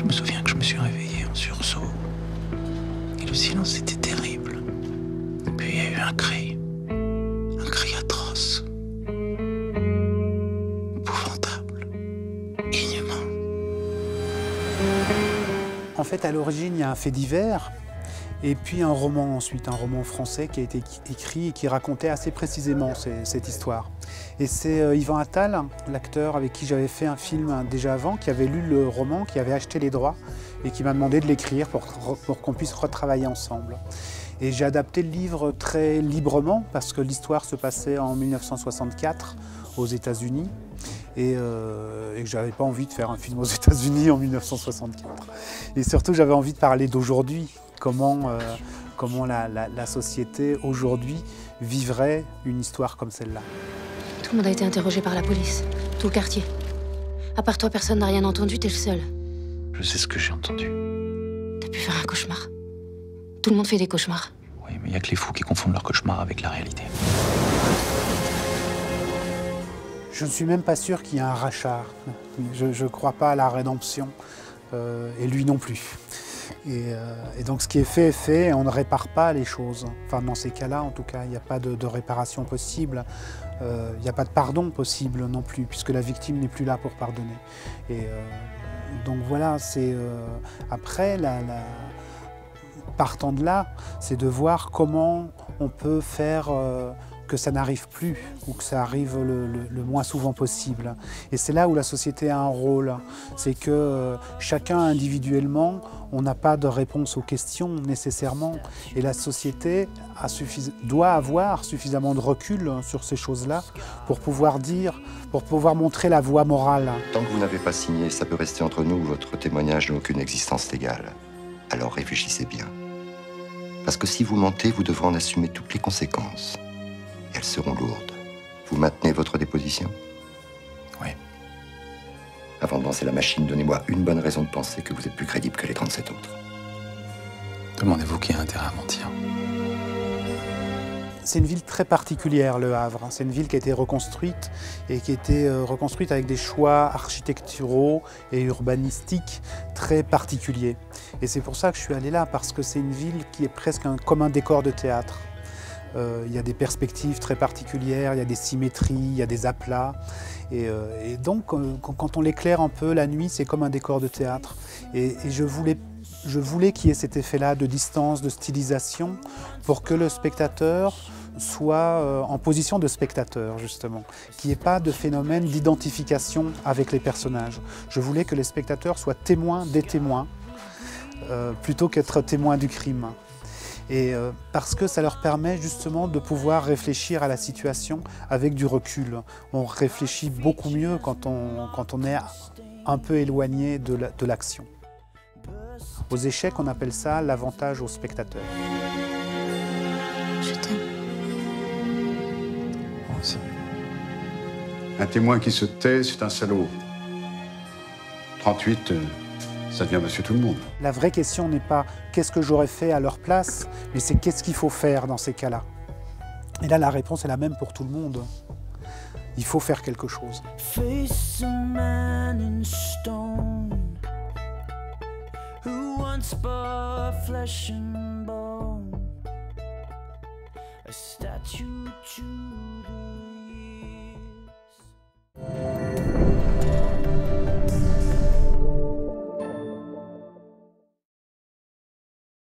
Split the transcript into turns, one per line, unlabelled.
me souviens que je me suis réveillé en sursaut. Et le silence était terrible. Et puis il y a eu un cri atroce, épouvantable, inhumain.
En fait, à l'origine, il y a un fait divers. Et puis un roman ensuite, un roman français qui a été écrit et qui racontait assez précisément cette histoire. Et c'est Yvan Attal, l'acteur avec qui j'avais fait un film déjà avant, qui avait lu le roman, qui avait acheté les droits et qui m'a demandé de l'écrire pour qu'on puisse retravailler ensemble. Et j'ai adapté le livre très librement parce que l'histoire se passait en 1964 aux États-Unis et que je n'avais pas envie de faire un film aux États-Unis en 1964. Et surtout, j'avais envie de parler d'aujourd'hui. Comment la société aujourd'hui vivrait une histoire comme celle-là.
Tout le monde a été interrogé par la police, tout le quartier. À part toi, personne n'a rien entendu, t'es le seul.
Je sais ce que j'ai entendu.
T'as pu faire un cauchemar. Tout le monde fait des cauchemars.
Oui, mais il n'y a que les fous qui confondent leur cauchemar avec la réalité.
Je ne suis même pas sûr qu'il y ait un rachat. Je ne crois pas à la rédemption, et lui non plus. Et donc ce qui est fait, et on ne répare pas les choses. Enfin, dans ces cas-là, en tout cas, il n'y a pas de réparation possible. Il n'y a pas de pardon possible non plus, puisque la victime n'est plus là pour pardonner. Et donc voilà, c'est après, partant de là, c'est de voir comment on peut faire que ça n'arrive plus ou que ça arrive le moins souvent possible. Et c'est là où la société a un rôle. C'est que chacun individuellement, on n'a pas de réponse aux questions nécessairement. Et la société doit avoir suffisamment de recul sur ces choses-là pour pouvoir dire, pour pouvoir montrer la voie morale.
Tant que vous n'avez pas signé, ça peut rester entre nous, votre témoignage n'a aucune existence légale. Alors réfléchissez bien. Parce que si vous mentez, vous devrez en assumer toutes les conséquences. Et elles seront lourdes. Vous maintenez votre déposition?
Oui.
Avant de lancer la machine, donnez-moi une bonne raison de penser que vous êtes plus crédible que les 37 autres.
Demandez-vous qui a intérêt à mentir.
C'est une ville très particulière, Le Havre. C'est une ville qui a été reconstruite et qui a été reconstruite avec des choix architecturaux et urbanistiques très particuliers. Et c'est pour ça que je suis allé là, parce que c'est une ville qui est presque comme un décor de théâtre. Il y a des perspectives très particulières, il y a des symétries, il y a des aplats. Et donc, quand on l'éclaire un peu la nuit, c'est comme un décor de théâtre. Et je voulais qu'il y ait cet effet-là de distance, de stylisation, pour que le spectateur soit en position de spectateur, justement, qu'il n'y ait pas de phénomène d'identification avec les personnages. Je voulais que les spectateurs soient témoins des témoins, plutôt qu'être témoins du crime. Et parce que ça leur permet justement de pouvoir réfléchir à la situation avec du recul. On réfléchit beaucoup mieux quand on est un peu éloigné de l'action. Aux échecs, on appelle ça l'avantage au spectateur.
Je t'aime.
Moi aussi.
Un témoin qui se tait, c'est un salaud. 38, ça devient monsieur tout le monde.
La vraie question n'est pas qu'est-ce que j'aurais fait à leur place, mais c'est qu'est-ce qu'il faut faire dans ces cas-là. Et là, la réponse est la même pour tout le monde. Il faut faire quelque chose.
Face a man in stone who once bore flesh and bone, a statue to